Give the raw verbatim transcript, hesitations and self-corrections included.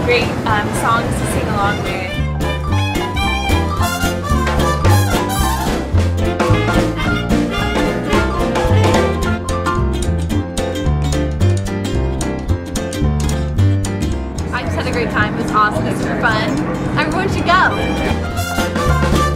great um, songs to sing along with. I just had a great time. It was awesome. It was super fun. Everyone should go.